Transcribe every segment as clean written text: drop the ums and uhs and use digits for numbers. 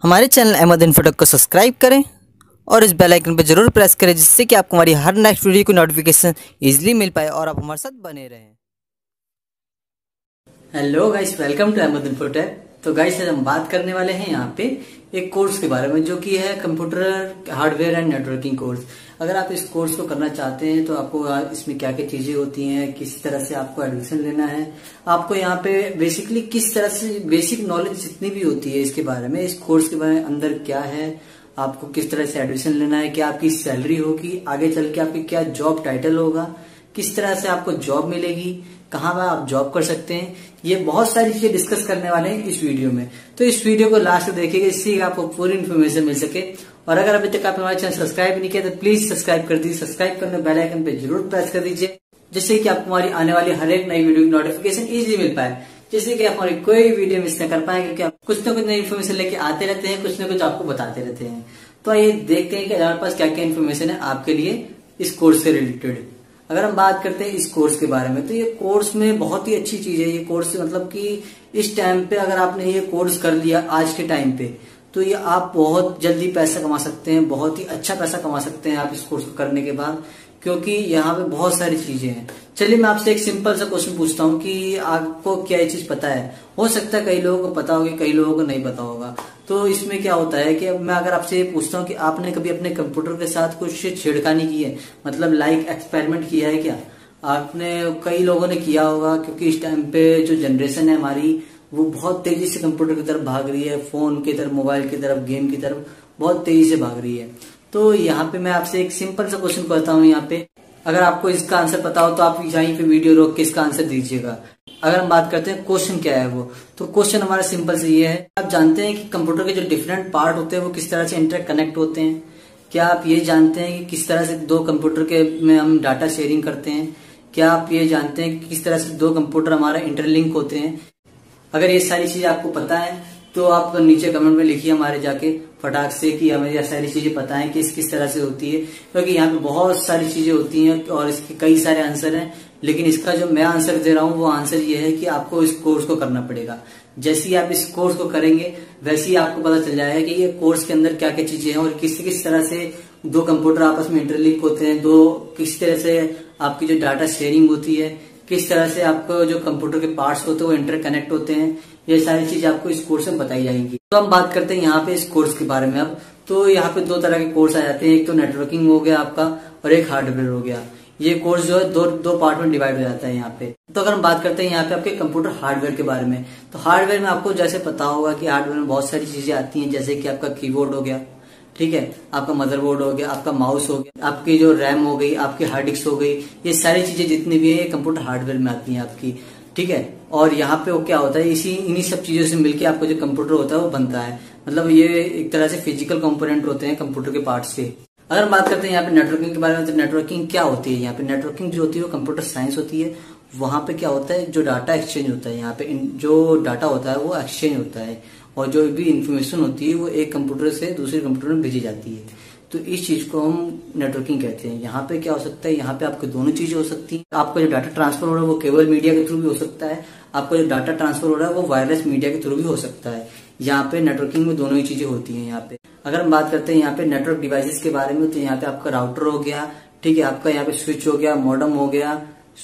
हमारे चैनल अहमद इन्फोटेक को सब्सक्राइब करें और इस बेल आइकन पर जरूर प्रेस करें, जिससे कि आपको हमारी हर नेक्स्ट वीडियो की नोटिफिकेशन इजीली मिल पाए और आप हमारे साथ बने रहें। Hello guys, welcome to Ahmad Infotech. तो गाइस, आज हम बात करने वाले हैं यहाँ पे एक कोर्स के बारे में, जो कि है computer hardware and networking course. अगर आप इस कोर्स को करना चाहते हैं तो आपको इसमें क्या क्या चीजें होती हैं, किस तरह से आपको एडमिशन लेना है, आपको यहाँ पे बेसिकली किस तरह से बेसिक नॉलेज जितनी भी होती है इसके बारे में, इस कोर्स के बारे में अंदर क्या है, आपको किस तरह से एडमिशन लेना है, क्या आपकी सैलरी होगी, आगे चल के आपकी क्या जॉब टाइटल होगा, किस तरह से आपको जॉब मिलेगी, कहाँ पर आप जॉब कर सकते हैं, ये बहुत सारी चीजें डिस्कस करने वाले हैं इस वीडियो में। तो इस वीडियो को लास्ट तक देखिएगा, इससे आपको पूरी इन्फॉर्मेशन मिल सके। और अगर अभी तक आपने हमारे चैनल सब्सक्राइब नहीं किया तो प्लीज सब्सक्राइब कर दीजिए। सब्सक्राइब करने बेल आइकन पे जरूर प्रेस कर दीजिए, जिससे कि आपको हमारी आने वाली हर एक नई वीडियो की नोटिफिकेशन इजीली मिल पाए, जिससे कि आप हमारी कोई वीडियो मिस न कर पाए, क्योंकि आप कुछ न कुछ नई इन्फॉर्मेशन लेके आते रहते हैं, कुछ न कुछ आपको बताते रहते हैं। तो आइए देखते हैं कि हमारे पास क्या क्या इन्फॉर्मेशन है आपके लिए इस कोर्स से रिलेटेड। अगर हम बात करते हैं इस कोर्स के बारे में, तो ये कोर्स में बहुत ही अच्छी चीज है। ये कोर्स मतलब कि इस टाइम पे अगर आपने ये कोर्स कर लिया आज के टाइम पे, तो ये आप बहुत जल्दी पैसा कमा सकते हैं, बहुत ही अच्छा पैसा कमा सकते हैं आप इस कोर्स को करने के बाद, क्योंकि यहाँ पे बहुत सारी चीजें हैं। चलिए मैं आपसे एक सिंपल सा क्वेश्चन पूछता हूँ कि आपको क्या ये चीज पता है। हो सकता है कई लोगों को पता होगी, कई लोगों को नहीं पता होगा। तो इसमें क्या होता है कि मैं अगर आपसे ये पूछता हूँ कि आपने कभी अपने कंप्यूटर के साथ कुछ छेड़खानी की है, मतलब लाइक एक्सपेरिमेंट किया है क्या? आपने, कई लोगों ने किया होगा, क्योंकि इस टाइम पे जो जनरेशन है हमारी, वो बहुत तेजी से कंप्यूटर की तरफ भाग रही है, फोन की तरफ, मोबाइल की तरफ, गेम की तरफ बहुत तेजी से भाग रही है। तो यहाँ पे मैं आपसे एक सिंपल सा क्वेश्चन करता हूँ यहाँ पे। अगर आपको इसका आंसर पता हो तो आप यहीं पे वीडियो रोक के इसका आंसर दीजिएगा। अगर हम बात करते हैं क्वेश्चन क्या है वो, तो क्वेश्चन हमारा सिंपल से ये है, आप जानते हैं कि कंप्यूटर के जो डिफरेंट पार्ट होते हैं वो किस तरह से इंटरकनेक्ट होते हैं? क्या आप ये जानते हैं कि किस तरह से दो कंप्यूटर के में हम डाटा शेयरिंग करते हैं? क्या आप ये जानते हैं कि किस तरह से दो कंप्यूटर हमारा इंटरलिंक होते हैं? अगर ये सारी चीजें आपको पता है तो आप नीचे कमेंट में लिखिए हमारे जाके फटाक से कि हमें ये सारी चीजें पता है कि किस तरह से होती है, क्योंकि यहाँ पे बहुत सारी चीजें होती हैं और इसके कई सारे आंसर हैं। लेकिन इसका जो मैं आंसर दे रहा हूँ वो आंसर ये है कि आपको इस कोर्स को करना पड़ेगा। जैसे ही आप इस कोर्स को करेंगे वैसे ही आपको पता चल जाएगा कि ये कोर्स के अंदर क्या क्या चीजें हैं और किस तरह से दो कंप्यूटर आपस में इंटरलिंक होते हैं, किस तरह से आपकी जो डाटा शेयरिंग होती है, किस तरह से आपको जो कंप्यूटर के पार्ट्स होते हैं वो इंटरकनेक्ट होते हैं। ये सारी चीजें आपको इस कोर्स में बताई जाएंगी। तो हम बात करते हैं यहाँ पे इस कोर्स के बारे में अब। तो यहाँ पे दो तरह के कोर्स आ जाते हैं, एक तो नेटवर्किंग हो गया आपका और एक हार्डवेयर हो गया। ये कोर्स जो है दो पार्ट में डिवाइड हो जाता है यहाँ पे। तो अगर हम बात करते हैं यहाँ पे आपके कंप्यूटर हार्डवेयर के बारे में, तो हार्डवेयर में आपको जैसे पता होगा कि हार्डवेयर में बहुत सारी चीजें आती हैं, जैसे कि आपका कीबोर्ड हो गया, ठीक है, आपका मदरबोर्ड हो गया, आपका माउस हो गया, आपकी जो रैम हो गई, आपकी हार्ड डिस्क हो गई, ये सारी चीजें जितनी भी है ये कंप्यूटर हार्डवेयर में आती हैं आपकी, ठीक है। और यहाँ पे वो क्या होता है, इन्हीं सब चीजों से मिलके आपको जो कंप्यूटर होता है वो बनता है। मतलब ये एक तरह से फिजिकल कंपोनेंट होते हैं कंप्यूटर के पार्ट्स के। अगर हम बात करते हैं यहाँ पे नेटवर्किंग के बारे में, तो नेटवर्किंग क्या होती है? यहाँ पे नेटवर्किंग जो होती है वो कंप्यूटर साइंस होती है। वहां पे क्या होता है, जो डाटा एक्सचेंज होता है, यहाँ पे जो डाटा होता है वो एक्सचेंज होता है, और जो भी इंफॉर्मेशन होती है वो एक कंप्यूटर से दूसरे कंप्यूटर में भेजी जाती है। तो इस चीज को हम नेटवर्किंग कहते हैं। यहाँ पे क्या हो सकता है, यहाँ पे आपके दोनों चीजें हो सकती हैं। आपका जो डाटा ट्रांसफर हो रहा है वो केबल मीडिया के थ्रू भी हो सकता है, आपका जो डाटा ट्रांसफर हो रहा है वो वायरलेस मीडिया के थ्रू भी हो सकता है। यहाँ पे नेटवर्किंग में दोनों ही चीजें होती हैं। यहाँ पे अगर हम बात करते हैं यहाँ पे नेटवर्क डिवाइसेस के बारे में, तो यहाँ पे आपका राउटर हो गया, ठीक है, आपका यहाँ पे स्विच हो गया, मॉडेम हो गया,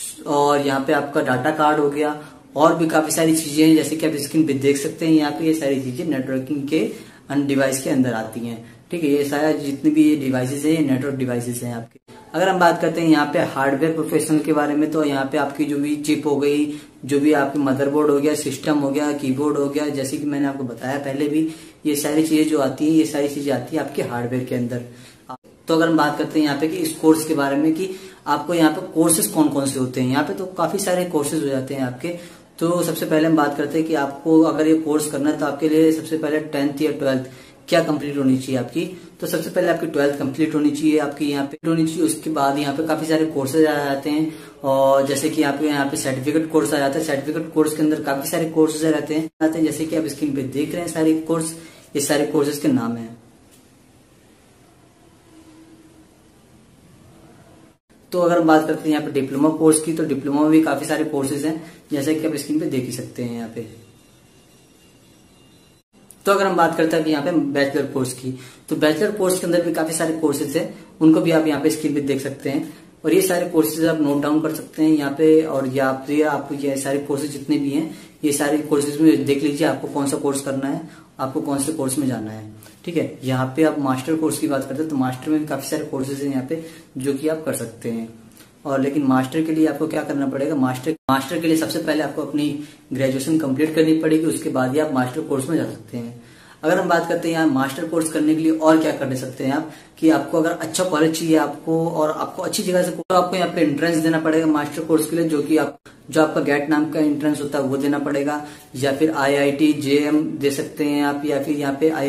और यहाँ पे आपका डाटा कार्ड हो गया, और भी काफी सारी चीजें हैं, जैसे कि आप स्क्रीन पे देख सकते हैं। यहाँ पे ये सारी चीजें नेटवर्किंग के डिवाइस के अंदर आती हैं, ठीक है। ये सारा जितनी भी ये डिवाइसेस है ये नेटवर्क डिवाइसेस हैं आपके। अगर हम बात करते हैं यहाँ पे हार्डवेयर प्रोफेशनल के बारे में, तो यहाँ पे आपकी जो भी चिप हो गई, जो भी आपकी मदरबोर्ड हो गया, सिस्टम हो गया, कीबोर्ड हो गया, जैसे कि मैंने आपको बताया पहले भी, ये सारी चीजें जो आती है ये सारी चीजें आती है आपके हार्डवेयर के अंदर। तो अगर हम बात करते हैं यहाँ पे कि इस कोर्स के बारे में कि आपको यहाँ पे कोर्सेज कौन कौन से होते हैं, यहाँ पे तो काफी सारे कोर्सेज हो जाते हैं आपके। तो सबसे पहले हम बात करते हैं कि आपको अगर ये कोर्स करना है तो आपके लिए सबसे पहले 10th या 12th क्या कंप्लीट होनी चाहिए आपकी। तो सबसे पहले आपकी 12th कंप्लीट होनी चाहिए, आपकी यहाँ पे होनी चाहिए। उसके बाद यहाँ पे काफी सारे कोर्सेज आ जाते हैं, और जैसे कि आपके यहाँ पे सर्टिफिकेट कोर्स आ जाता है। सर्टिफिकेट कोर्स के अंदर काफी सारे कोर्सेज रहते हैं, जैसे कि आप स्क्रीन पे देख रहे हैं सारे कोर्स, ये सारे कोर्सेज के नाम है। तो अगर हम बात करते हैं यहाँ पे डिप्लोमा कोर्स की, तो डिप्लोमा में भी काफी सारे कोर्सेज हैं, जैसे कि आप स्क्रीन पे देख ही सकते हैं यहाँ पे। तो अगर हम बात करते हैं यहाँ पे बैचलर कोर्स की, तो बैचलर कोर्स के अंदर भी काफी सारे कोर्सेज हैं, उनको भी आप यहाँ पे स्क्रीन पे देख सकते हैं। और ये सारे कोर्सेज आप नोट डाउन कर सकते हैं यहाँ पे, और आप ये सारे कोर्सेज जितने भी हैं ये सारे कोर्सेज में देख लीजिए आपको कौन सा कोर्स करना है, आपको कौन से कोर्स में जाना है। ठीक है, यहाँ पे आप मास्टर कोर्स की बात करते हैं तो मास्टर में भी काफी सारे कोर्सेज हैं यहाँ पे जो कि आप कर सकते हैं। और लेकिन मास्टर के लिए आपको क्या करना पड़ेगा, मास्टर के लिए सबसे पहले आपको अपनी ग्रेजुएशन कंप्लीट करनी पड़ेगी, उसके बाद ही आप मास्टर कोर्स में जा सकते हैं। अगर हम बात करते हैं यहाँ मास्टर कोर्स करने के लिए और क्या कर सकते हैं आप, कि आपको अगर अच्छा कॉलेज चाहिए आपको और आपको अच्छी जगह से, तो आपको यहाँ पे एंट्रेंस देना पड़ेगा मास्टर कोर्स के लिए, जो आपका गेट नाम का एंट्रेंस होता है वो देना पड़ेगा, या फिर IIT JM दे सकते हैं आप, या फिर यहाँ पे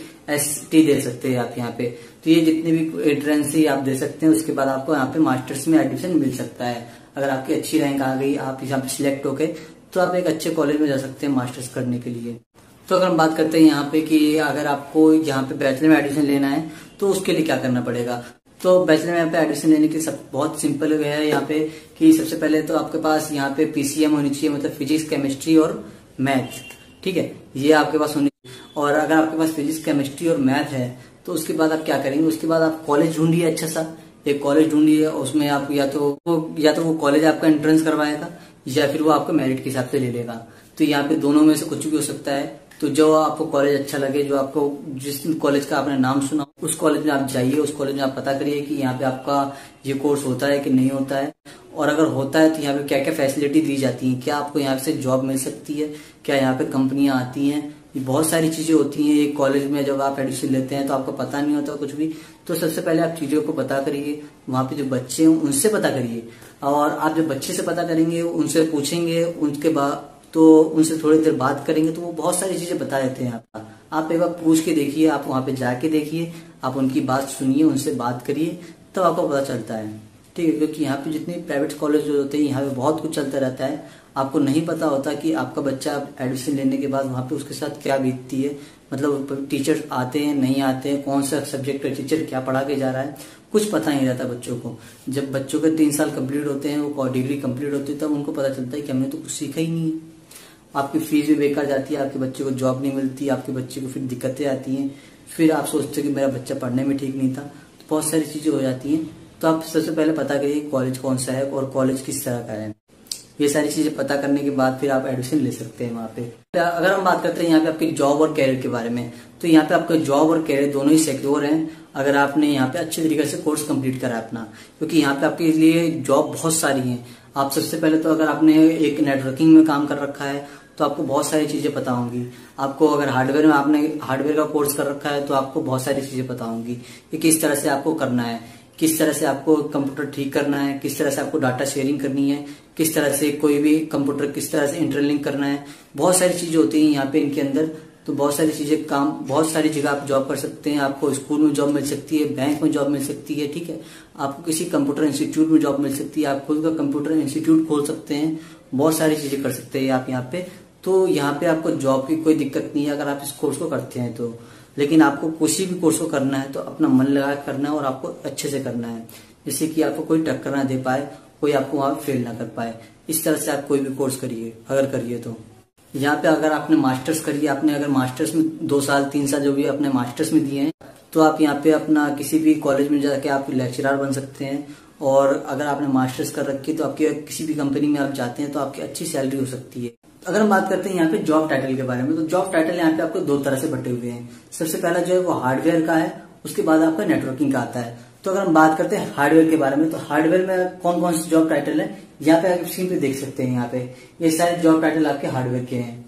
IIST दे सकते हैं आप यहाँ पे। तो ये जितने भी एंट्रेंस ही आप दे सकते हैं, उसके बाद आपको यहाँ पे मास्टर्स में एडमिशन मिल सकता है। अगर आपकी अच्छी रैंक आ गई, आप यहाँ पे सिलेक्ट होके, तो आप एक अच्छे कॉलेज में जा सकते हैं मास्टर्स करने के लिए। तो अगर हम बात करते हैं यहाँ पे कि अगर आपको यहाँ पे बैचलर में एडमिशन लेना है तो उसके लिए क्या करना पड़ेगा, तो बैचलर में यहाँ पे एडमिशन लेने के सब बहुत सिंपल है यहाँ पे, कि सबसे पहले तो आपके पास यहाँ पे PCM होनी चाहिए, मतलब फिजिक्स केमिस्ट्री और मैथ। ठीक है, ये आपके पास होनी चाहिए। और अगर आपके पास फिजिक्स केमिस्ट्री और मैथ है तो उसके बाद आप क्या करेंगे, उसके बाद आप कॉलेज ढूंढिए, अच्छा सा एक कॉलेज ढूंढिए, उसमें आप या तो वो कॉलेज आपका एंट्रेंस करवाएगा या फिर वो आपको मेरिट के हिसाब से ले लेगा। तो यहाँ पे दोनों में से कुछ भी हो सकता है। तो जो आपको कॉलेज अच्छा लगे, जो आपको जिस कॉलेज का आपने नाम सुना उस कॉलेज में आप जाइए, उस कॉलेज में आप पता करिए कि यहाँ पे आपका ये कोर्स होता है कि नहीं होता है, और अगर होता है तो यहाँ पे क्या क्या फैसिलिटी दी जाती है, क्या आपको यहाँ से जॉब मिल सकती है, क्या यहाँ पे कंपनियां आती हैं, ये बहुत सारी चीजें होती हैं। एक कॉलेज में जब आप एडमिशन लेते हैं तो आपको पता नहीं होता कुछ भी, तो सबसे पहले आप चीजों को पता करिए, वहाँ पे जो बच्चे हैं उनसे पता करिए, और आप जब बच्चे से पता करेंगे, उनसे पूछेंगे, उनके बाद तो उनसे थोड़ी देर बात करेंगे तो वो बहुत सारी चीजें बता देते हैं। आप एक बार पूछ के देखिए, आप वहां पे जाके देखिए, आप उनकी बात सुनिए, उनसे बात करिए, तब आपको पता चलता है। ठीक है, क्योंकि यहाँ पे जितने प्राइवेट कॉलेज होते हैं यहाँ पे बहुत कुछ चलता रहता है, आपको नहीं पता होता कि आपका बच्चा एडमिशन लेने के बाद वहाँ पे उसके साथ क्या बीतती है, मतलब टीचर आते हैं नहीं आते हैं, कौन सा सब्जेक्ट का टीचर क्या पढ़ा के जा रहा है, कुछ पता नहीं रहता बच्चों को। जब बच्चों के 3 साल कंप्लीट होते हैं, वो डिग्री कंप्लीट होती है, तब उनको पता चलता है कि हमने तो कुछ सीखा ही नहीं है। आपकी फीस भी बेकार जाती है, आपके बच्चे को जॉब नहीं मिलती, आपके बच्चे को फिर दिक्कतें आती हैं, फिर आप सोचते हो कि मेरा बच्चा पढ़ने में ठीक नहीं था, तो बहुत सारी चीजें हो जाती हैं। तो आप सबसे पहले पता करिए कॉलेज कौन सा है और कॉलेज किस तरह का है। ये सारी चीजें पता करने के बाद फिर आप एडमिशन ले सकते हैं वहाँ पे। अगर हम बात करते हैं यहाँ पे आपकी जॉब और कैरियर के बारे में, तो यहाँ पे आपका जॉब और कैरियर दोनों ही सिक्योर हैं अगर आपने यहाँ पे अच्छे तरीके से कोर्स कंप्लीट करा अपना, क्योंकि यहाँ पे आपके लिए जॉब बहुत सारी हैं। आप सबसे पहले तो अगर आपने एक नेटवर्किंग में काम कर रखा है तो आपको बहुत सारी चीजें पता होंगी। आपको अगर हार्डवेयर में आपने हार्डवेयर का कोर्स कर रखा है तो आपको बहुत सारी चीजें पता होंगी कि किस तरह से आपको करना है, किस तरह से आपको कंप्यूटर ठीक करना है, किस तरह से आपको डाटा शेयरिंग करनी है, किस तरह से कोई भी कंप्यूटर किस तरह से इंटरलिंक करना है। बहुत सारी चीजें होती हैं यहाँ पे इनके अंदर। तो बहुत सारी चीजें बहुत सारी जगह आप जॉब कर सकते हैं। आपको स्कूल में जॉब मिल सकती है, बैंक में जॉब मिल सकती है, ठीक है, आपको किसी कंप्यूटर इंस्टीट्यूट में जॉब मिल सकती है, आप खुद का कंप्यूटर इंस्टीट्यूट खोल सकते हैं, बहुत सारी चीजें कर सकते हैं आप यहाँ पे। तो यहाँ पे आपको जॉब की कोई दिक्कत नहीं है अगर आप इस कोर्स को करते हैं तो। लेकिन आपको किसी भी कोर्स को करना है तो अपना मन लगा करना है और आपको अच्छे से करना है, जिससे कि आपको कोई टक्कर ना दे पाए, कोई आपको वहां फेल ना कर पाए। इस तरह से आप कोई भी कोर्स करिए अगर करिए तो। यहाँ पे अगर आपने मास्टर्स करिए, आपने अगर मास्टर्स में 2 साल 3 साल जो भी अपने मास्टर्स में दिए हैं, तो आप यहाँ पे अपना किसी भी कॉलेज में जाके आप लेक्चरर बन सकते हैं। और अगर आपने मास्टर्स कर रखी है तो आपके किसी भी कंपनी में आप जाते हैं तो आपकी अच्छी सैलरी हो सकती है। अगर हम बात करते हैं यहाँ पे जॉब टाइटल के बारे में, तो जॉब टाइटल यहाँ पे आपको 2 तरह से बटे हुए हैं। सबसे पहला जो है वो हार्डवेयर का है, उसके बाद आपका नेटवर्किंग का आता है। तो अगर हम बात करते हैं हार्डवेयर के बारे में, तो हार्डवेयर में कौन कौन से जॉब टाइटल है यहाँ पे आप स्क्रीन पे देख सकते हैं। यहाँ पे ये सारे जॉब टाइटल आपके हार्डवेयर के हैं,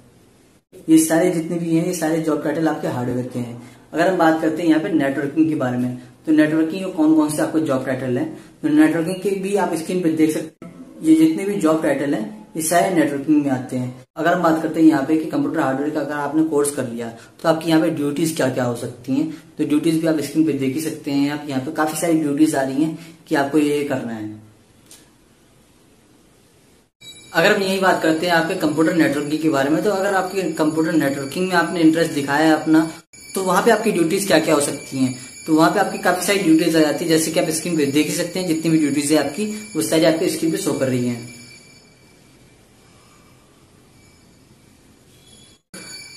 ये सारे जितने भी हैं ये सारे जॉब टाइटल आपके हार्डवेयर के हैं। अगर हम बात करते हैं यहाँ पे नेटवर्किंग के बारे में, तो नेटवर्किंग में कौन कौन से आपको जॉब टाइटल है, तो नेटवर्किंग के भी आप स्क्रीन पे देख सकते हैं। ये जितने भी जॉब टाइटल है ये सारे नेटवर्किंग में आते हैं। अगर हम बात करते हैं यहाँ पे कि कंप्यूटर हार्डवेयर का अगर आपने कोर्स कर लिया तो आपकी यहाँ पे ड्यूटीज क्या क्या हो सकती हैं, तो ड्यूटीज भी आप स्क्रीन पे देख ही सकते हैं। आप यहाँ पे काफी सारी ड्यूटीज आ रही हैं कि आपको ये करना है। अगर हम यही बात करते हैं आपके कंप्यूटर नेटवर्किंग के बारे में, तो अगर आपके कंप्यूटर नेटवर्किंग में आपने इंटरेस्ट दिखाया है अपना, तो वहां पे आपकी ड्यूटीज क्या क्या हो सकती हैं, तो वहां पे आपकी काफी सारी ड्यूटीज आ जाती है। जैसे कि आप स्क्रीन पे देख ही सकते हैं, जितनी भी ड्यूटीज है आपकी वो सारी आपके स्क्रीन पे शो कर रही हैं।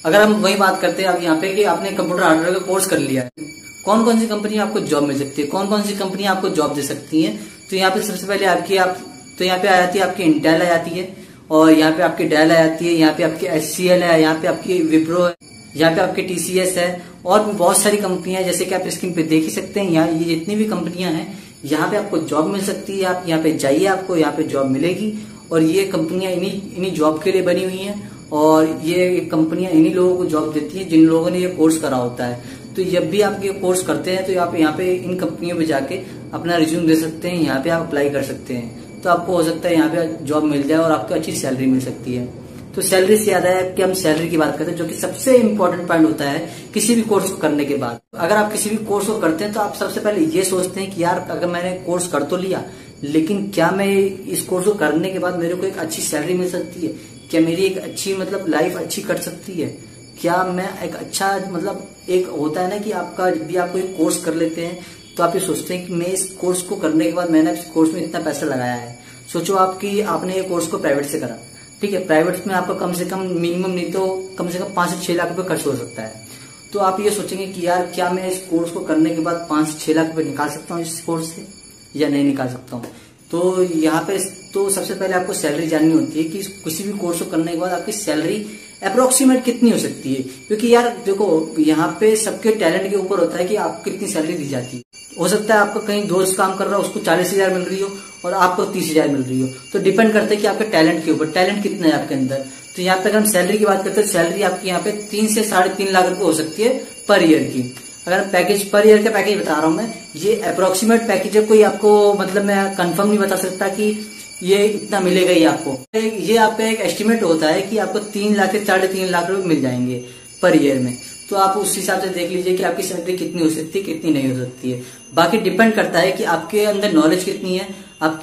अगर हम वही बात करते हैं अब यहाँ पे कि आपने कंप्यूटर हार्डवेयर का कोर्स कर लिया है, कौन कौन सी कंपनी आपको जॉब मिल सकती है, कौन कौन सी कंपनी आपको जॉब दे सकती है। तो यहाँ पे सबसे पहले तो यहाँ पे आ जाती है आपकी इंटेल आ जाती है, और यहाँ पे आपकी डेल आ जाती है, यहाँ पे आपकी HCL है, यहाँ पे आपकी विप्रो है, यहाँ पे आपकी TCS है, और भी बहुत सारी कंपनियां हैं जैसे कि आप स्क्रीन पे देख ही सकते हैं। यहाँ ये जितनी भी कंपनियां हैं यहाँ पे आपको जॉब मिल सकती है। आप यहाँ पे जाइए, आपको यहाँ पे जॉब मिलेगी, और ये कंपनियां इन्हीं जॉब के लिए बनी हुई हैं, और ये कंपनियां इन्हीं लोगों को जॉब देती है जिन लोगों ने ये कोर्स करा होता है। तो जब भी आप ये कोर्स करते हैं तो आप यहाँ पे इन कंपनियों पे जाके अपना रिज्यूम दे सकते हैं, यहाँ पे आप अप्लाई कर सकते हैं, तो आपको हो सकता है यहाँ पे जॉब मिल जाए और आपको अच्छी सैलरी मिल सकती है। तो सैलरी से याद है कि हम सैलरी की बात करते हैं, जो कि सबसे इम्पोर्टेंट पॉइंट होता है किसी भी कोर्स को करने के बाद। अगर आप किसी भी कोर्स को करते हैं तो आप सबसे पहले ये सोचते हैं कि यार अगर मैंने कोर्स कर तो लिया, लेकिन क्या मैं इस कोर्स को करने के बाद मेरे को एक अच्छी सैलरी मिल सकती है, क्या मेरी एक अच्छी मतलब लाइफ अच्छी कट सकती है, क्या मैं एक अच्छा मतलब एक होता है ना कि आपका जब भी आप कोई कोर्स कर लेते हैं तो आप ये सोचते हैं कि मैं इस कोर्स को करने के बाद मैंने इस कोर्स में इतना पैसा लगाया है। सोचो आपने ये कोर्स को प्राइवेट से करा, ठीक है, प्राइवेट में आपको कम से कम मिनिमम नहीं तो कम से कम 5 से 6 लाख रुपए खर्च हो सकता है। तो आप ये सोचेंगे कि यार क्या मैं इस कोर्स को करने के बाद 5 से 6 लाख रुपए निकाल सकता हूँ इस कोर्स से या नहीं निकाल सकता हूँ। तो यहाँ पे तो सबसे पहले आपको सैलरी जाननी होती है कि किसी भी कोर्स को करने के बाद आपकी सैलरी अप्रोक्सीमेट कितनी हो सकती है, क्योंकि यार देखो यहाँ पे सबके टैलेंट के ऊपर होता है कि आपको कितनी सैलरी दी जाती है। हो सकता है आपका कहीं दोस्त काम कर रहा हो उसको 40,000 मिल रही हो और आपको 30,000 मिल रही हो, तो डिपेंड करता है कि आपके टैलेंट के ऊपर, टैलेंट कितना है आपके अंदर। तो यहाँ पे अगर हम सैलरी की बात करते हैं, सैलरी आपकी यहाँ पे 3 से 3.5 लाख रुपए हो सकती है पर ईयर की। अगर पैकेज पर ईयर का पैकेज बता रहा हूँ मैं, ये अप्रोक्सीमेट पैकेज है, कोई आपको मतलब मैं कंफर्म नहीं बता सकता कि ये इतना मिलेगा ही आपको। ये आपका एक एस्टिमेट होता है कि आपको 3 लाख से 3.5 लाख रुपए मिल जाएंगे पर ईयर में। तो आप उस हिसाब से देख लीजिए कि आपकी सैलरी कितनी हो सकती है कितनी नहीं हो सकती है। बाकी डिपेंड करता है कि आपके अंदर नॉलेज कितनी है,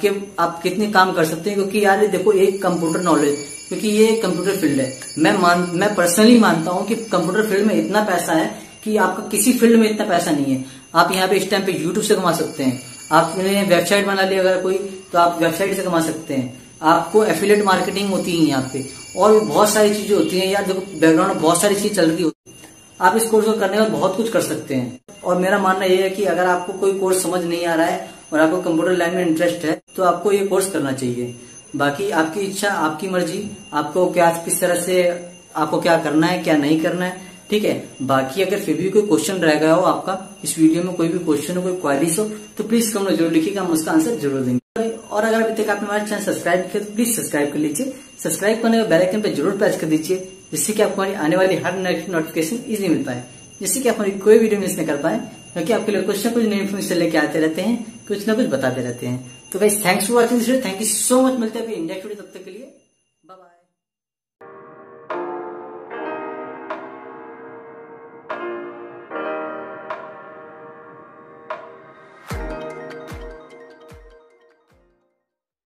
आप कितने काम कर सकते हैं। क्योंकि यार देखो एक कंप्यूटर नॉलेज, क्योंकि ये कंप्यूटर फील्ड है, मैं पर्सनली मानता हूँ कि कंप्यूटर फील्ड में इतना पैसा है कि आपका किसी फील्ड में इतना पैसा नहीं है। आप यहाँ पे इस टाइम पे यूट्यूब से कमा सकते हैं, आपने वेबसाइट बना ली अगर कोई तो आप वेबसाइट से कमा सकते हैं, आपको एफिलिएट मार्केटिंग होती है यहाँ पे, और भी बहुत सारी चीजें होती हैं यार। देखो बैकग्राउंड में बहुत सारी चीज चल रही होती है, आप इस कोर्स को करने के बाद बहुत कुछ कर सकते हैं। और मेरा मानना यह है कि अगर आपको कोई कोर्स समझ नहीं आ रहा है और आपको कंप्यूटर लाइन में इंटरेस्ट है तो आपको ये कोर्स करना चाहिए। बाकी आपकी इच्छा, आपकी मर्जी, आपको क्या किस तरह से आपको क्या करना है क्या नहीं करना है, ठीक है। बाकी अगर फिर भी कोई क्वेश्चन रह गया हो आपका इस वीडियो में, कोई भी क्वेश्चन हो, कोई क्वारीज हो, तो प्लीज कमेंट जरूर लिखिएगा, हम उसका आंसर जरूर देंगे। और अगर अभी तक आपने हमारे चैनल सब्सक्राइब किया तो प्लीज सब्सक्राइब कर लीजिए। सब्सक्राइब करने के बेल आइकन पे जरूर प्रेस कर दीजिए, जिससे कि आपको हमारी आने वाली हर नोटिफिकेशन इजीली मिल पाए, जिससे कि आप हमारी कोई वीडियो मिस न कर पाए, क्योंकि आपके लिए कुछ ना कुछ नई इन्फॉर्मेशन लेके आते रहते हैं, कुछ ना कुछ बताते रहते हैं। तो guys thanks for watching this video, thank you so much. मिलते हैं अभी इंडिया टुडे, तब तक के लिए।